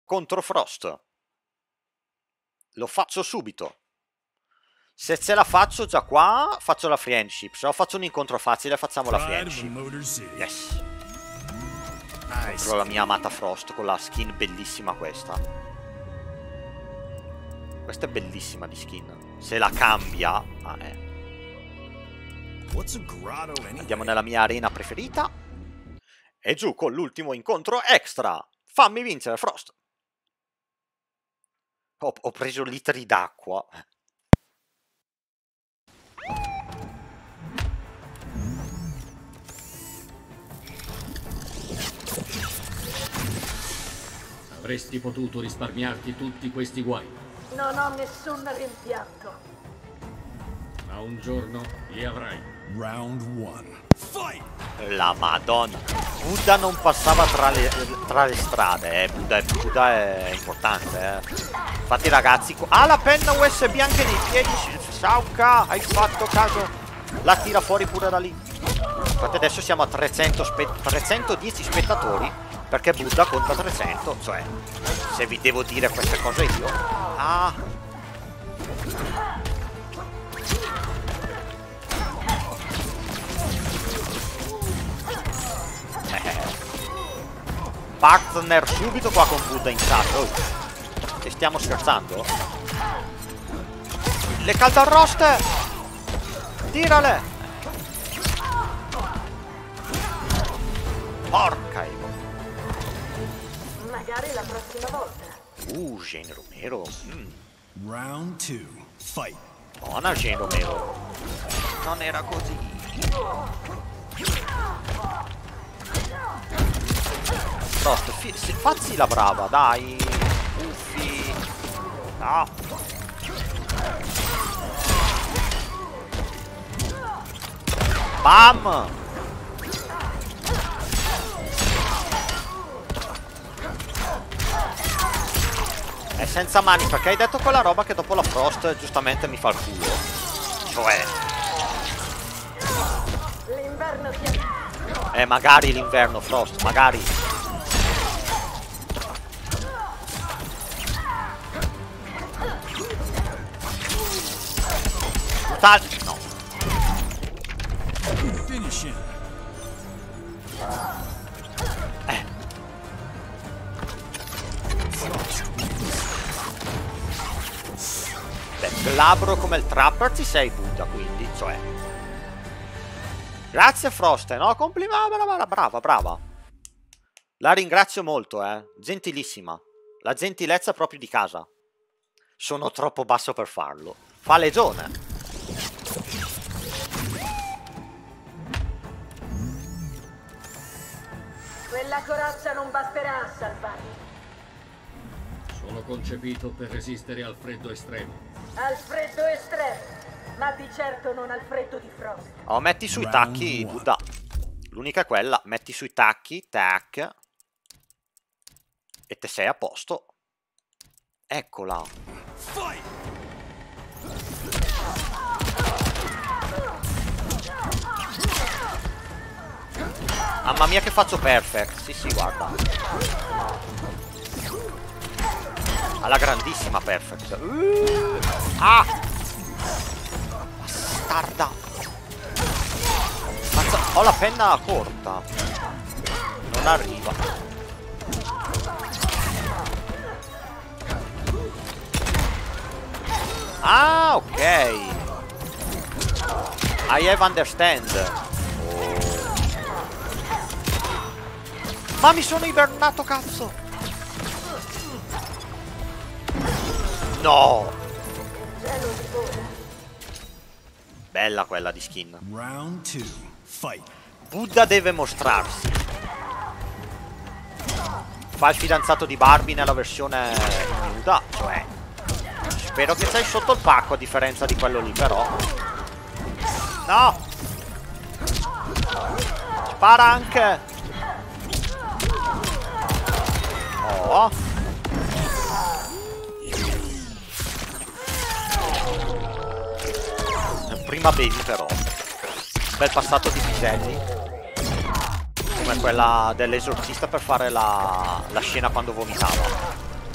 contro Frost. Lo faccio subito. Se ce la faccio già qua, faccio la friendship. Se no faccio un incontro facile, facciamo la friendship. Yes. Contro la mia amata Frost, con la skin bellissima questa. Questa è bellissima di skin. Se la cambia... Andiamo nella mia arena preferita. E giù con l'ultimo incontro extra. Fammi vincere, Frost. Ho preso litri d'acqua. Avresti potuto risparmiarti tutti questi guai. Non ho nessun rimpianto. Ma un giorno li avrai. Round 1. Fight! La Madonna. Buddha non passava tra le strade, Buddha è importante, Infatti ragazzi, la penna USB anche nei piedi, Sauka, hai fatto caso? La tira fuori pure da lì. Infatti adesso siamo a 310 spettatori, perché Buddha conta 300, cioè, se vi devo dire queste cose io. Partner subito qua con Buddha in chat. Ci stiamo scherzando? Le caldarroste! Tirale! Porca io. Magari la prossima volta. Gen Romero. Round 2. Fight. Buona Gen Romero. Non era così. Frost, fazzi la brava, dai. Uffi. No. Bam. È senza mani, perché hai detto quella roba che dopo la Frost giustamente mi fa il culo. Cioè. L'inverno magari l'inverno, Frost, magari. No. Beh, glabro come il trapper ci sei, Buddha, quindi, cioè. Grazie Frost, no? Complimenti, brava. La ringrazio molto, gentilissima. La gentilezza proprio di casa. Sono troppo basso per farlo. Fa legione. Quella corazza non basterà a salvarmi. Sono concepito per resistere al freddo estremo. Al freddo estremo, ma di certo non al freddo di Frost. Oh, metti sui tacchi, Buddha. L'unica è quella, metti sui tacchi, tac. E te sei a posto. Eccola. Mamma mia che faccio perfect. Sì, guarda. Alla grandissima perfect. Bastarda. Ho la penna corta. Non arriva. Ok. I have understand. Ma mi sono ibernato, cazzo. No. Bella quella di skin. Round 2. Fight. Buddha deve mostrarsi. Fa il fidanzato di Barbie nella versione nuda, cioè. Spero che sei sotto il pacco a differenza di quello lì, però. No! Spara anche! Oh! Prima baby però. Bel passato di piselli. Come quella dell'esorcista per fare la scena quando vomitava.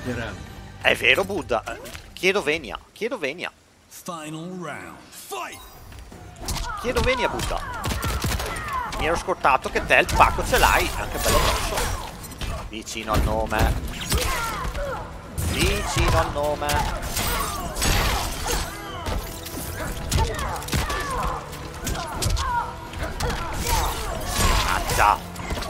aspetteranno. È vero, Buddha. Chiedo venia. Chiedo venia. Final round. Fight! Chiedo venia, Buddha. Mi ero scordato che te il pacco ce l'hai. Anche bello grosso. Vicino al nome. Vicino al nome. Mazza.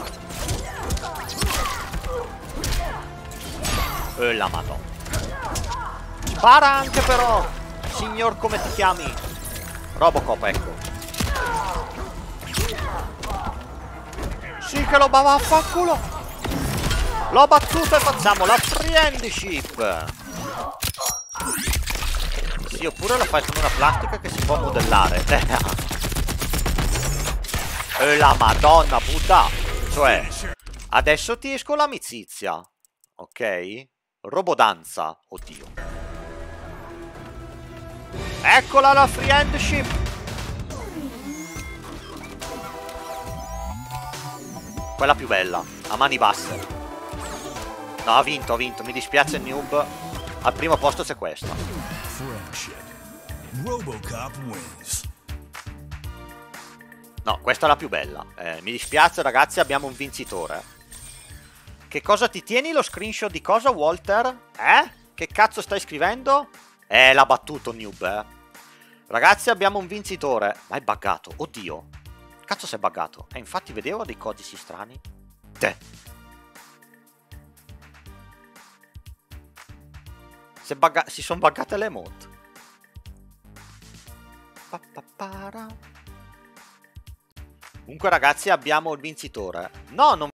La madonna. Spara anche però. Signor, come ti chiami? Robocop, ecco. Sì che lo vaffanculo. L'ho battuto e facciamo la friendship. Sì, oppure la fai con una plastica che si può modellare. La madonna, Buddha. Cioè, adesso ti esco l'amicizia. Ok? Robodanza. Oddio. Eccola la friendship. Quella più bella. A mani basse. No, ha vinto, mi dispiace noob. Al primo posto c'è questa. Friendship. Robocop wins. No, questa è la più bella. Mi dispiace ragazzi, abbiamo un vincitore. Che cosa ti tieni lo screenshot di cosa, Walter? Che cazzo stai scrivendo? L'ha battuto noob, Ragazzi, abbiamo un vincitore. Ma è buggato, oddio. Cazzo sei buggato. Infatti vedevo dei codici strani. Si sono buggate le emote. Comunque ragazzi abbiamo il vincitore. No, non